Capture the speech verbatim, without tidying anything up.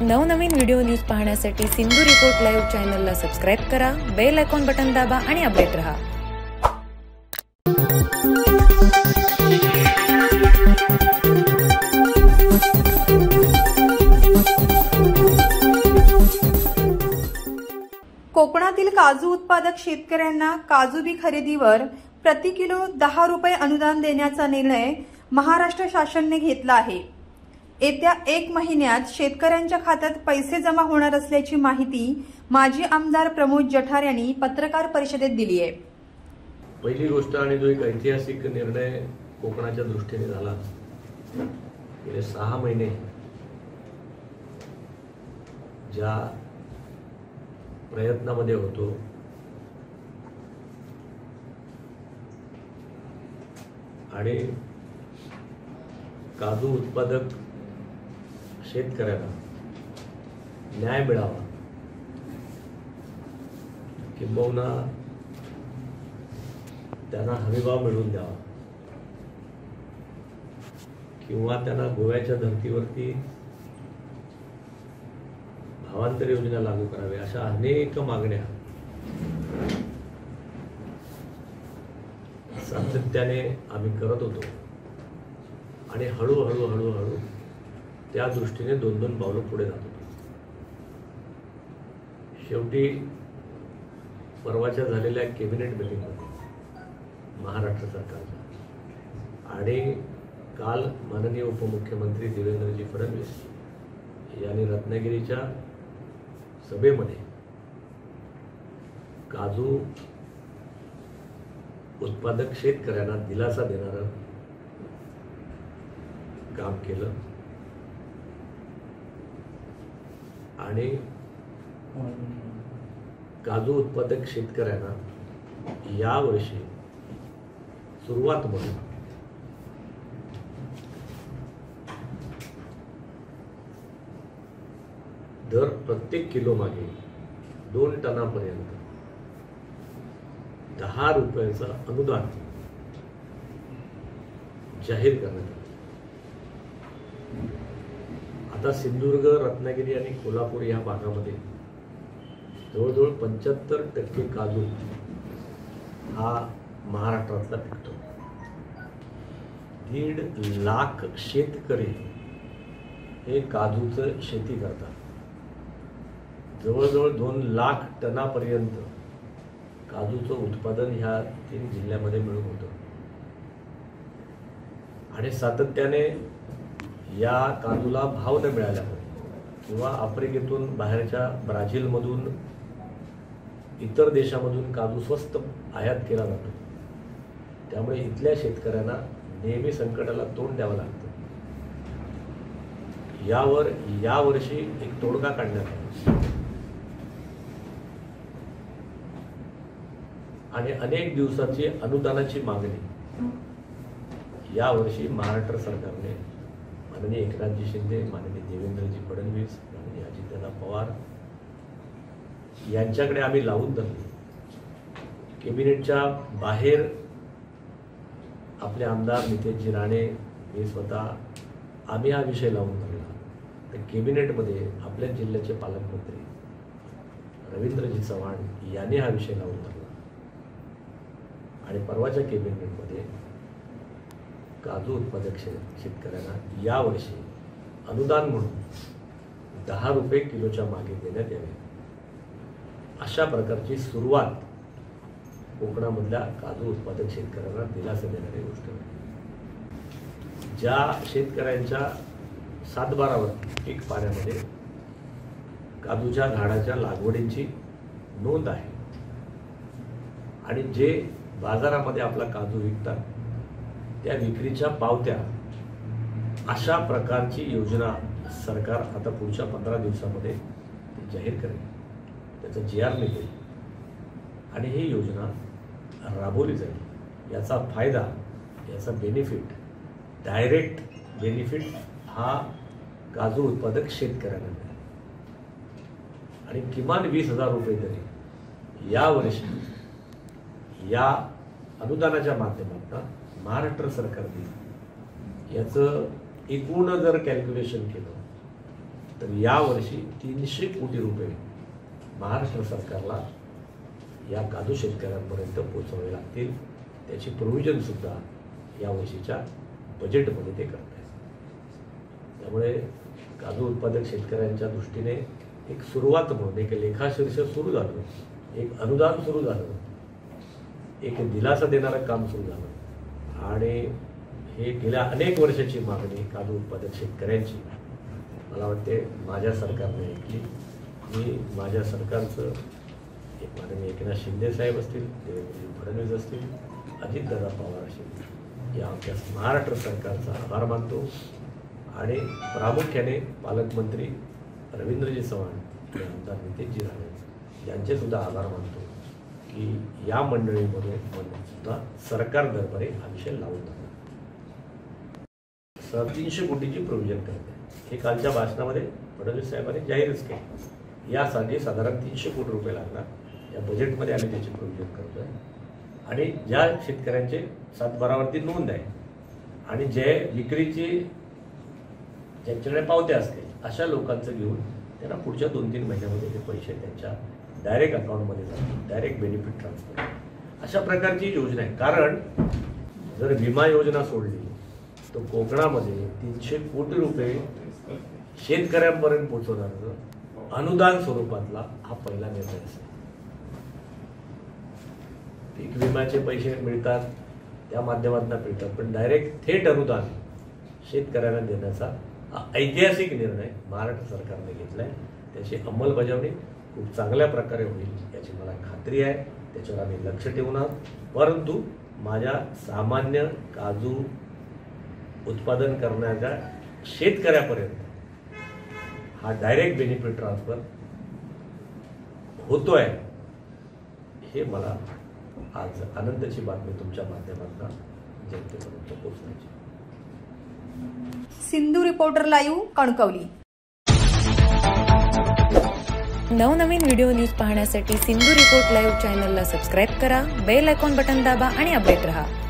नवनवीन video news पाहण्यासाठी Sindhu report live चॅनलला सबस्क्राइब करा, बेल आयकॉन बटन दाबा आणि अपडेट रहा। कोकणातील काजू उत्पादक शेतकऱ्यांना काजू बी खरेदीवर प्रति किलो दहा रुपये अनुदान देण्याचा निर्णय महाराष्ट्र शासनाने घेतला आहे। येत्या एक महिन्यात शेतकऱ्यांच्या खात्यात पैसे जमा होणार असल्याची माहिती माजी आमदार प्रमोद जठार यांनी पत्रकार परिषदेत दिली आहे। पहिली गोष्ट आणि जो एक ऐतिहासिक निर्णय कोकणाच्या दृष्टीने झाला, गेले सहा महिने ज्या प्रयत्नामध्ये होतो आणि काजू उत्पादक शेतकऱ्यांना न्याय मिळावा, किंबहुना त्यांना हमीभाव मिळवून द्यावा किंवा त्यांना गोव्याच्या धर्तीवरती भावांतर योजना लागू करावी, अशा अनेक मागण्या सातत्याने आम्ही करत होतो आणि हळूहळू हळूहळू त्या दृष्टीने दोन दोन पावलं पुढे जात होतो। शेवटी परवाच्या झालेल्या कॅबिनेट मीटिंगमध्ये महाराष्ट्र सरकारच्या आणि काल माननीय उपमुख्यमंत्री देवेंद्रजी फडणवीस यांनी रत्नागिरीच्या सभेमध्ये काजू उत्पादक शेतकऱ्यांना दिलासा देणारं काम केलं आणि काजू उत्पादक शेतकऱ्यांना यावर्षी सुरुवात म्हणून दर प्रत्येक किलो मागे दोन टनापर्यंत दहा रुपयाचं अनुदान जाहीर करण्यात आलं। आता सिंधुदुर्ग, रत्नागिरी आणि कोल्हापूर या भागामध्ये जवळजवळ पंच्याहत्तर टक्के काजू हा महाराष्ट्रातला पिकतो। दीड लाख शेतकरी हे काजूचं शेती करतात। जवळजवळ दोन लाख टनापर्यंत काजूचं उत्पादन ह्या तीन जिल्ह्यामध्ये मिळून होतं आणि सातत्याने या काजूला भाव न मिळाल्यामुळे किंवा आफ्रिकेतून, बाहेरच्या ब्राझीलमधून, इतर देशामधून काजू स्वस्त आयात केला जातो, त्यामुळे इथल्या शेतकऱ्यांना नेहमी संकटाला तोंड द्यावं लागतं। यावर यावर्षी एक तोडगा काढण्यात आला आणि अनेक दिवसाची अनुदानाची मागणी यावर्षी महाराष्ट्र सरकारने माननीय एकनाथजी शिंदे, माननीय देवेंद्रजी फडणवीस, माननीय अजितदादा पवार यांच्याकडे आम्ही लावून धरली। कॅबिनेटच्या बाहेर आपले आमदार नितेशजी राणे, मी स्वतः आम्ही हा विषय लावून धरला, तर कॅबिनेटमध्ये आपल्या जिल्ह्याचे पालकमंत्री रवींद्रजी चव्हाण यांनी हा विषय लावून धरला आणि परवाच्या कॅबिनेटमध्ये काजू उत्पादक शेतकऱ्यांना यावर्षी अनुदान म्हणून दहा रुपये किलोच्या मागे देण्यात यावे, अशा प्रकारची सुरुवात कोकणामधल्या काजू उत्पादक शेतकऱ्यांना दिलासा देणारी गोष्ट आहे। ज्या शेतकऱ्यांच्या सातबारावर पीक पाण्यामध्ये काजूच्या झाडाच्या लागवडीची नोंद आहे आणि जे बाजारामध्ये आपला काजू विकतात त्या विक्रीच्या पावत्या, अशा प्रकारची योजना सरकार आता पुढच्या पंधरा दिवसामध्ये जाहीर करेल, त्याचा जी आर निघेल आणि ही योजना राबवली जाईल। याचा फायदा, याचा बेनिफिट, डायरेक्ट बेनिफिट हा काजू उत्पादक शेतकऱ्यांना मिळेल आणि किमान वीस हजार रुपये तरी यावर्षी या अनुदानाच्या माध्यमातून महाराष्ट्र सरकारने याचं एकूण जर कॅल्क्युलेशन केलं तर यावर्षी तीनशे कोटी रुपये महाराष्ट्र सरकारला या काजू शेतकऱ्यांपर्यंत पोहोचवावे लागतील. त्याची प्रोव्हिजन सुद्धा या वर्षीच्या बजेटमध्ये ते करत आहेत. त्यामुळे काजू उत्पादक शेतकऱ्यांच्या दृष्टीने एक सुरुवात म्हणून एक लेखाशीर्ष सुरू झालं, एक अनुदान सुरू झालं, एक दिलासा देणारं काम सुरू झालं आणि हे गेल्या अनेक वर्षाची मागणी काजू उत्पादक शेतकऱ्यांची मला वाटते माझ्या सरकारने ऐकली. मी माझ्या सरकारचं एक माननीय एकनाथ शिंदे साहेब असतील, देवेंद्र फडणवीस असतील, अजितदादा पवार असतील, या आमच्या महाराष्ट्र सरकारचा आभार मानतो आणि प्रामुख्याने पालकमंत्री रवींद्रजी चव्हाण आणि आमदार नितेशजी राणे यांचे सुद्धा आभार मानतो की या मंडळीमध्ये सुद्धा सरकार दरबारी हा विषय लावून टाकला. तीनशे कोटीची प्रोव्हिजन करते हे कालच्या भाषणामध्ये फडणवीस साहेबांनी जाहीरच केले. यासाठी साधारण तीनशे कोटी रुपये लागणार. या बजेटमध्ये आम्ही त्याची प्रोव्हिजन करतोय आणि ज्या शेतकऱ्यांचे सातबारावरती नोंद आहे आणि जे विक्रीची ज्यांच्याकडे पावत्या असतील अशा लोकांचं घेऊन त्यांना पुढच्या दोन तीन महिन्यामध्ये ते पैसे त्यांच्या डायरेक्ट अकाउंटमध्ये जातील, डायरेक्ट बेनिफिट ट्रान्सफर अशा प्रकारची योजना आहे. कारण जर विमा योजना सोडली तर कोकणामध्ये तीनशे कोटी रुपये शेतकऱ्यांपर्यंत पोहोचवण्याचं अनुदान स्वरूपातला हा पहिला निर्णय असेल. पीक विम्याचे पैसे मिळतात त्या माध्यमातून मिळतात, पण डायरेक्ट थेट अनुदान शेतकऱ्यांना देण्याचा हा ऐतिहासिक निर्णय महाराष्ट्र सरकारने घेतलाय. त्याची अंमलबजावणी खूप चांगल्या प्रकारे होईल याची मला खात्री आहे. त्याच्यावर आम्ही लक्ष ठेवून आहोत. परंतु माझ्या सामान्य काजू उत्पादन करण्याच्या शेतकऱ्यापर्यंत हा डायरेक्ट बेनिफिट ट्रान्सफर होतोय हे मला आज आनंदाची बातमी तुमच्या माध्यमातून जनतेपर्यंत पोहोचण्याची. Sindhu reporter live, Kankavli. नवनवीन व्हिडिओ न्यूज पाहण्यासाठी सिंधू रिपोर्ट लाईव्ह चॅनलला सबस्क्राईब करा, बेल आयकॉन बटन दाबा आणि अपडेट रहा.